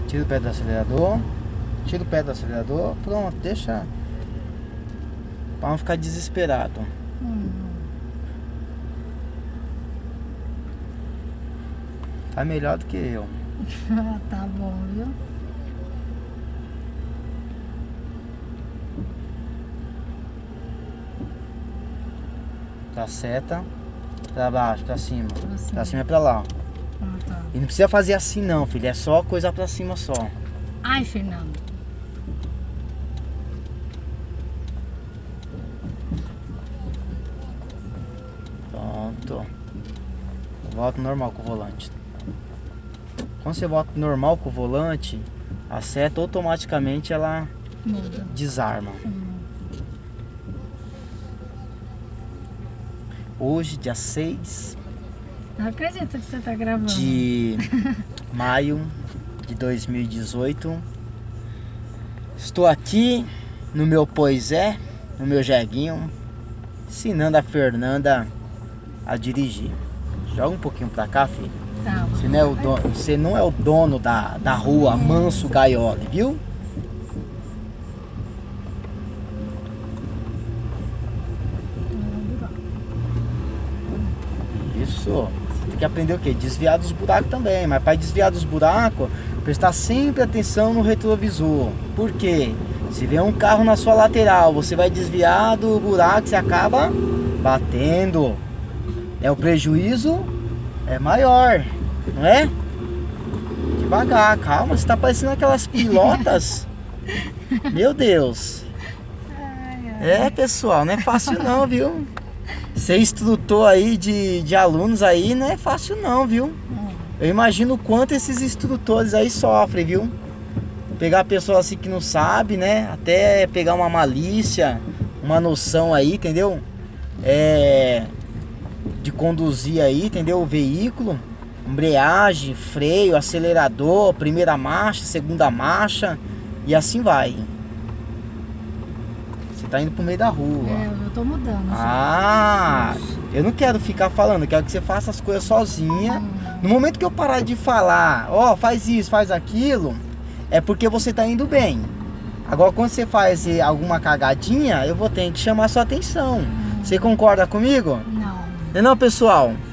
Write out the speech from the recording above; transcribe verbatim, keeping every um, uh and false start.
Tira o pé do acelerador. Tira o pé do acelerador. Pronto, deixa. Pra não ficar desesperado. Hum. Tá melhor do que eu. Tá bom, viu? Pra seta. Pra baixo, pra cima. Pra cima. Pra cima é pra lá. Ah, tá. E não precisa fazer assim não, filho. É só coisa pra cima só. Ai, Fernando. Pronto. Volta normal com o volante. Quando você volta normal com o volante, a seta automaticamente ela Muda. desarma. Hum. Hoje, dia seis Não acredito que você tá gravando. de maio de dois mil e dezoito. Estou aqui no meu Pois É, no meu jeguinho, ensinando a Fernanda a dirigir. Joga um pouquinho pra cá, filho. Tá. Você não é o dono, você não é o dono da, da rua Manso Gaiole, viu? Isso. Você tem que aprender o quê? Desviar dos buracos também. Mas para desviar dos buracos, prestar sempre atenção no retrovisor. Por quê? Se vem um carro na sua lateral, você vai desviar do buraco, você acaba batendo. É, o prejuízo é maior, não é? Devagar, calma, você tá parecendo aquelas pilotas. Meu Deus. Ai, ai. É, pessoal, não é fácil não, viu? Ser instrutor aí de, de alunos aí não é fácil não, viu? Hum. Eu imagino o quanto esses instrutores aí sofrem, viu? Pegar pessoas assim que não sabe, né? Até pegar uma malícia, uma noção aí, entendeu? É... de conduzir aí, entendeu? O veículo, embreagem, freio, acelerador, primeira marcha, segunda marcha e assim vai. Você tá indo pro meio da rua. É, eu tô mudando. Ah, eu não quero ficar falando, eu quero que você faça as coisas sozinha. Hum. No momento que eu parar de falar, ó, faz isso, faz aquilo, é porque você tá indo bem. Agora quando você faz alguma cagadinha, eu vou ter que chamar sua atenção. Você concorda comigo? Não. Não, é não, pessoal?